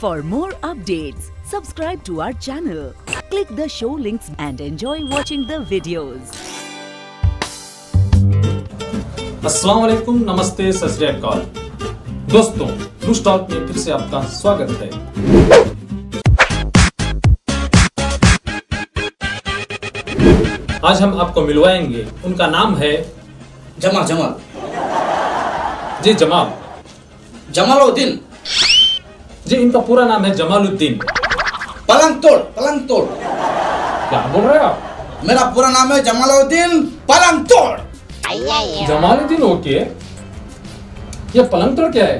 For more updates, subscribe to our channel, click the show links and enjoy watching the videos. अस्सलाम वालेकुम, नमस्ते, सत श्री अकाल। दोस्तों, न्यूज़ टॉक में फिर से आपका स्वागत है। आज हम आपको मिलवाएंगे, उनका नाम है जमाल। जी जमाल। जमालुद्दीन। जी इनका पूरा नाम है जमालुद्दीन। पलंग तोड़। क्या बोल रहे हैं आप? मेरा पूरा नाम है जमालुद्दीन पलंग तोड़। जमालुद्दीन ओके, ये पलंग तोड़ क्या है?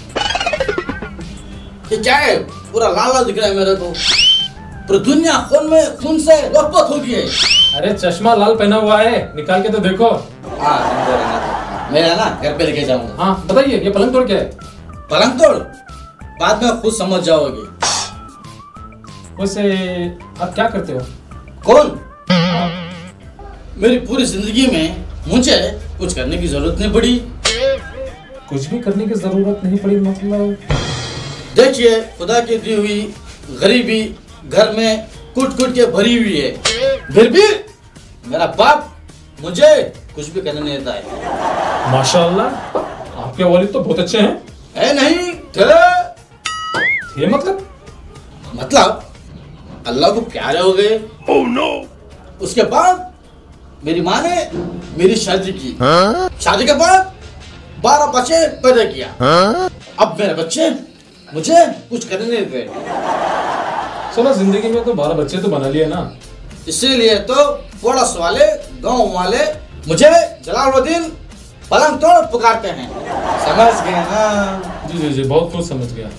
ये क्या है? पूरा लाल लाल दिख रहा है मेरे को। पूरी दुनिया खून से लथपथ हो गई है। अरे चश्मा लाल पहना हुआ है, निकाल के तो देखो। हाँ, मेरा ना घर पे लेके जाऊंगा। हाँ बताइए, ये पलंग तोड़ क्या है? पलंग तोड़ बाद में खुद समझ जाओगे। वैसे आप क्या करते हो? कौन? मेरी पूरी जिंदगी में मुझे कुछ करने की जरूरत नहीं पड़ी। कुछ भी करने की जरूरत नहीं पड़ी मतलब? देखिए, खुदा की दी हुई गरीबी घर में कूट के भरी हुई है, फिर भी मेरा बाप मुझे कुछ भी करने नहीं देता है। माशाअल्लाह, आपके वालिद तो बहुत अच्छे हैं। है नहीं थे मतलब अल्लाह को प्यारे हो गए। oh, no. उसके बाद मेरी माँ ने मेरी शादी की। शादी के बाद 12 बच्चे पैदा किया। अब मेरे बच्चे मुझे कुछ करने नहीं देते। चलो, जिंदगी में तो 12 बच्चे तो बना लिए ना, इसीलिए तो पड़ोस वाले गांव वाले मुझे जलालुद्दीन पलंग तोड़ पुकारते हैं। समझ गए ना? जी बहुत कुछ समझ गया।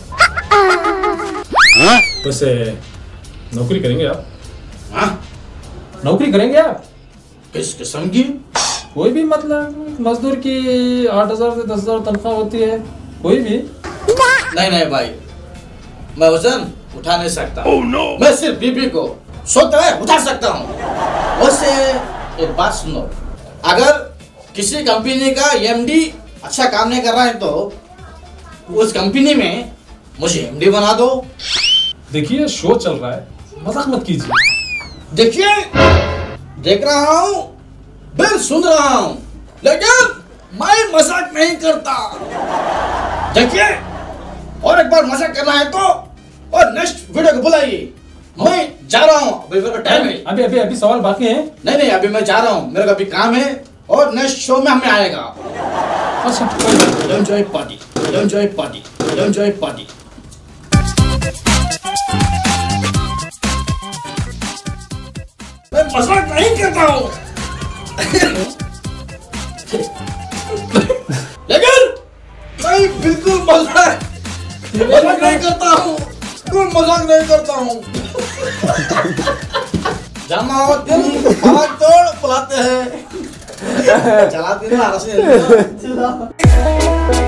वैसे नौकरी करेंगे आप? हाँ? नौकरी करेंगे आप? किस किस्म की? कोई भी, मतलब मजदूर की 8,000 से 10,000 तनख्वाह होती है, कोई भी। नहीं भाई, मैं वजन उठा नहीं सकता। oh, no. मैं सिर्फ बीबी को सोते हुए उठा सकता हूँ। वैसे एक बात सुनो, अगर किसी कंपनी का एमडी अच्छा काम नहीं कर रहा है तो उस कंपनी में मुझे एमडी बना दो। देखिए, शो चल रहा है, मजाक मत कीजिए। देखिए, देख रहा हूँ, बिल सुन रहा हूँ, लेकिन मैं मजाक नहीं करता। देखिए, और एक बार मजाक करना है तो और नेक्स्ट वीडियो को बुलाइए। मैं जा रहा हूँ, अभी मेरा टाइम है। अभी सवाल बाकी हैं। नहीं, अभी मैं जा रहा हूँ, मेरा अभी काम है और नेक्स्ट शो में हमें आएगा। अच्छा, एंजॉय पार्टी। मैं मजाक नहीं करता हूँ। लेकिन मैं बिल्कुल मजाक नहीं करता हूँ। कोई मजाक नहीं करता हूँ। जमालुद्दीन पलंग तोड़ बुलाते हैं। चलाते ना